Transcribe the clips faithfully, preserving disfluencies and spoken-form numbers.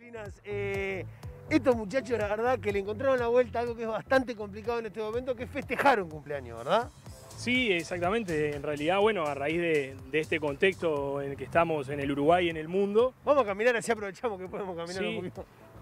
Chinas. Eh, estos muchachos, la verdad, que le encontraron la vuelta a algo que es bastante complicado en este momento, que es festejar un cumpleaños, ¿verdad? Sí, exactamente. En realidad, bueno, a raíz de, de este contexto en el que estamos en el Uruguay y en el mundo... Vamos a caminar, así aprovechamos que podemos caminar sí, un poquito.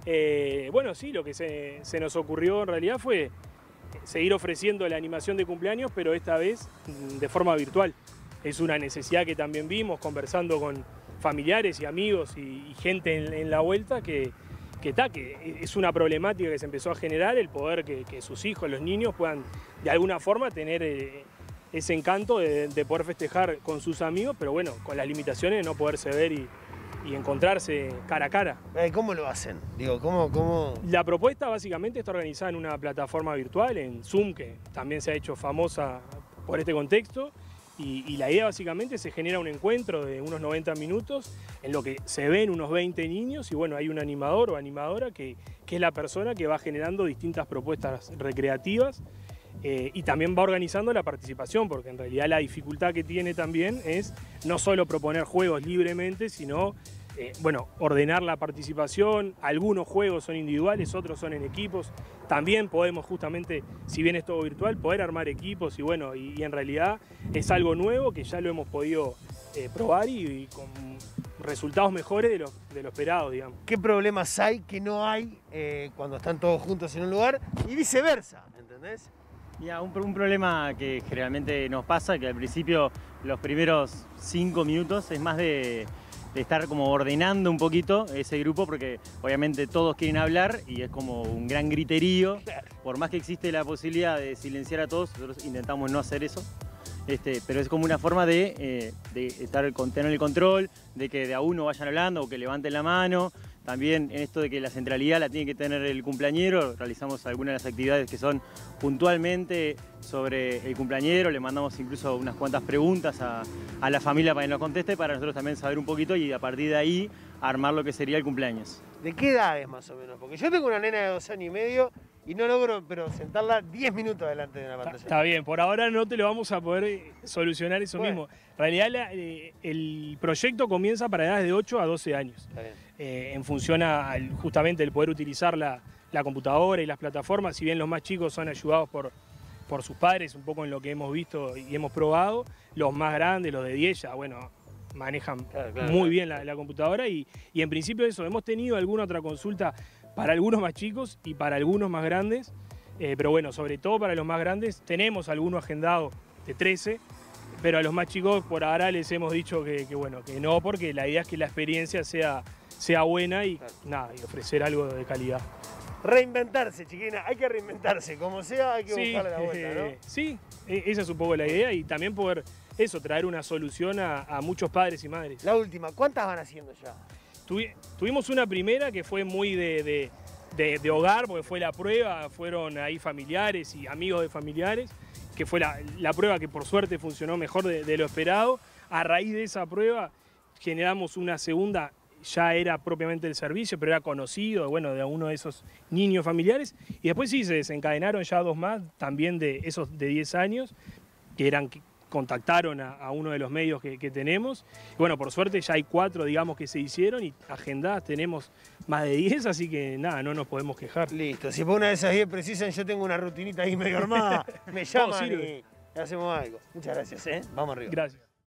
Eh, bueno, sí, lo que se, se nos ocurrió en realidad fue seguir ofreciendo la animación de cumpleaños, pero esta vez de forma virtual. Es una necesidad que también vimos conversando con familiares y amigos y, y gente en, en la vuelta que, que, ta, que es una problemática que se empezó a generar, el poder que, que sus hijos, los niños, puedan de alguna forma tener eh, ese encanto de, de poder festejar con sus amigos, pero bueno, con las limitaciones de no poderse ver y, y encontrarse cara a cara. ¿Cómo lo hacen? Digo, ¿cómo, cómo... La propuesta básicamente está organizada en una plataforma virtual, en Zoom, que también se ha hecho famosa por este contexto. Y, y la idea básicamente se genera un encuentro de unos noventa minutos en lo que se ven unos veinte niños y bueno, hay un animador o animadora que, que es la persona que va generando distintas propuestas recreativas eh, y también va organizando la participación, porque en realidad la dificultad que tiene también es no solo proponer juegos libremente, sino eh, bueno, ordenar la participación. Algunos juegos son individuales, otros son en equipos. También podemos justamente, si bien es todo virtual, poder armar equipos y bueno, y, y en realidad es algo nuevo que ya lo hemos podido eh, probar y, y con resultados mejores de lo, de lo esperado, digamos. ¿Qué problemas hay que no hay eh, cuando están todos juntos en un lugar y viceversa, ¿entendés? Ya, un, un problema que generalmente nos pasa, que al principio los primeros cinco minutos es más de... de estar como ordenando un poquito ese grupo, porque obviamente todos quieren hablar y es como un gran griterío. Por más que existe la posibilidad de silenciar a todos, nosotros intentamos no hacer eso. Este, pero es como una forma de, eh, de estar, tener el control, de que de a uno vayan hablando o que levanten la mano. También en esto de que la centralidad la tiene que tener el cumpleañero, realizamos algunas de las actividades que son puntualmente sobre el cumpleañero, le mandamos incluso unas cuantas preguntas a, a la familia para que nos conteste, para nosotros también saber un poquito y a partir de ahí armar lo que sería el cumpleaños. ¿De qué edad es más o menos? Porque yo tengo una nena de dos años y medio y no logro pero sentarla diez minutos delante de una pantalla. Está, está bien, por ahora no te lo vamos a poder solucionar eso bueno. mismo. En realidad la, eh, el proyecto comienza para edades de ocho a doce años. Está bien. Eh, en función a justamente el poder utilizar la, la computadora y las plataformas, si bien los más chicos son ayudados por, por sus padres, un poco en lo que hemos visto y hemos probado, los más grandes, los de diez, ya bueno, manejan claro, claro, muy claro. bien la, la computadora y, y en principio eso, hemos tenido alguna otra consulta para algunos más chicos y para algunos más grandes, eh, pero bueno, sobre todo para los más grandes, tenemos alguno agendado de trece, pero a los más chicos por ahora les hemos dicho que, que bueno, que no, porque la idea es que la experiencia sea sea buena y, claro. nada, y ofrecer algo de calidad. Reinventarse, chiquina, hay que reinventarse, como sea hay que sí, buscarle la vuelta, ¿no? Eh, sí, esa es un poco la idea y también poder, eso, traer una solución a, a muchos padres y madres. La última, ¿cuántas van haciendo ya? Tuvi, tuvimos una primera que fue muy de, de, de, de hogar, porque fue la prueba, fueron ahí familiares y amigos de familiares, que fue la, la prueba que por suerte funcionó mejor de, de lo esperado. A raíz de esa prueba generamos una segunda, ya era propiamente el servicio, pero era conocido, bueno, de uno de esos niños familiares. Y después sí, se desencadenaron ya dos más, también de esos de diez años, que eran que contactaron a, a uno de los medios que, que tenemos. Y bueno, por suerte ya hay cuatro, digamos, que se hicieron y agendadas tenemos más de diez, así que nada, no nos podemos quejar. Listo, si por una de esas diez precisan, yo tengo una rutinita ahí medio armada, me llaman y hacemos algo. Muchas gracias, ¿eh? Vamos arriba. Gracias.